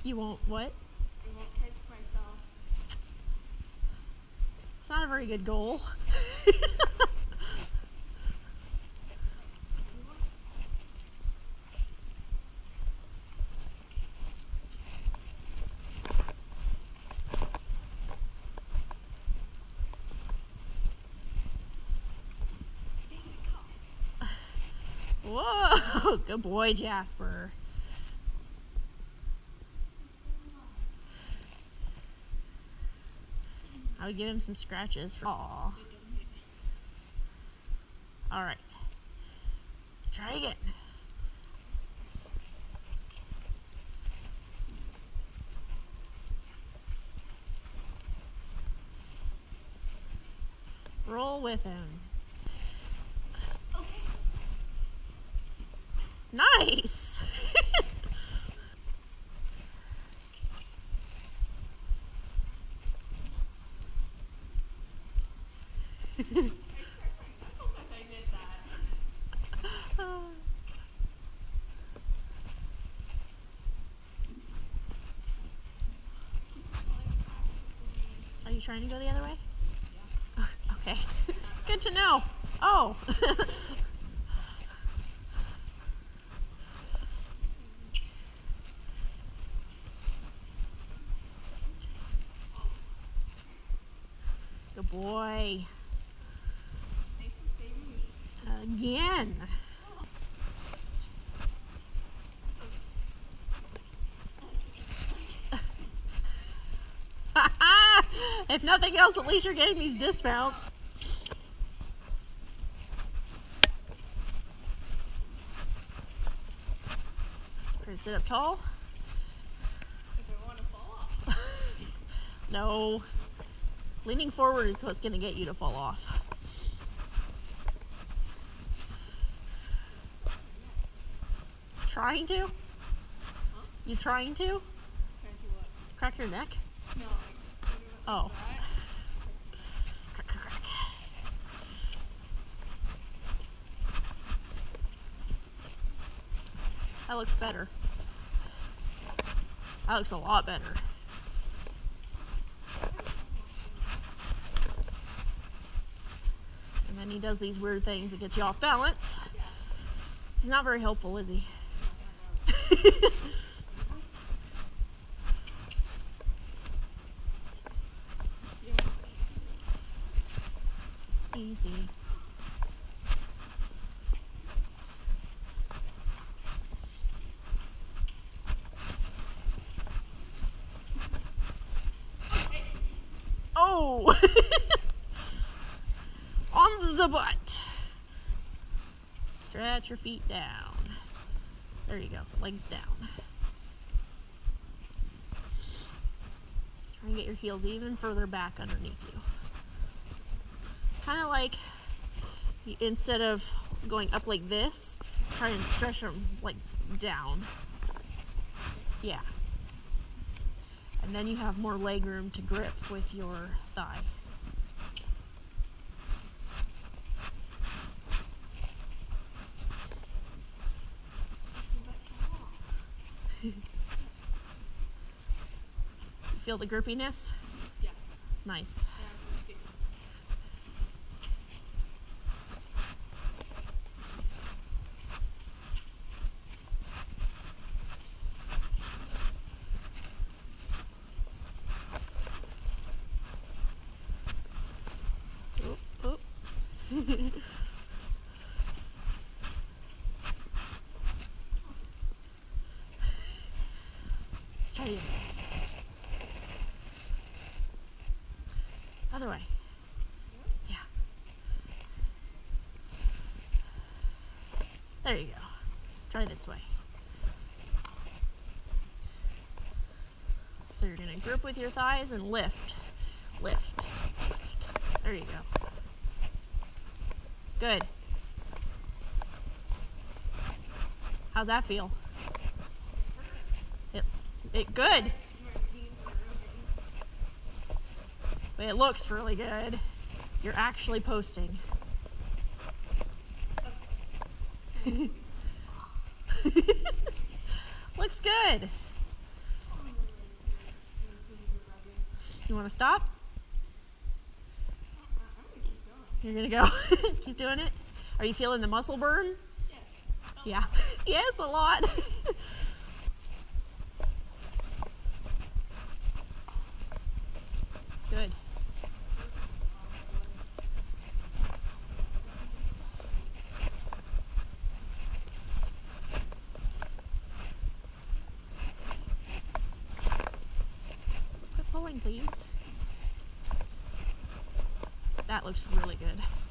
You won't what? I won't catch myself. It's not a very good goal. Whoa! Good boy, Jasper. I would give him some scratches. Aww. Alright. Try again. Roll with him. Nice! Are you trying to go the other way? Yeah. Okay. Good to know. Oh. Good boy. Again. If nothing else, at least you're getting these dismounts. Try to sit up tall. If I want to fall off. No. Leaning forward is what's going to get you to fall off. Trying to? Huh? You trying to? Trying to what? Crack your neck? No. Oh. Crack, crack, crack. That looks better. That looks a lot better. And then he does these weird things that get you off balance. He's not very helpful, is he? Easy. Oh! On the butt. Stretch your feet down. There you go. Legs down. Try and get your heels even further back underneath you. Kind of like, instead of going up like this, try and stretch them like down. Yeah. And then you have more leg room to grip with your thigh. Feel the grippiness? Yeah. It's nice. Oh, oh. Let's try it again. Other way. Yeah. There you go. Try this way. So you're going to grip with your thighs and lift. Lift. Lift. There you go. Good. How's that feel? It good. It looks really good. You're actually posting. Looks good. You want to stop? I'm gonna keep going. You're gonna go. Keep doing it. Are you feeling the muscle burn? Yes. Yeah. Yes, a lot. Good. Quit pulling, please. That looks really good.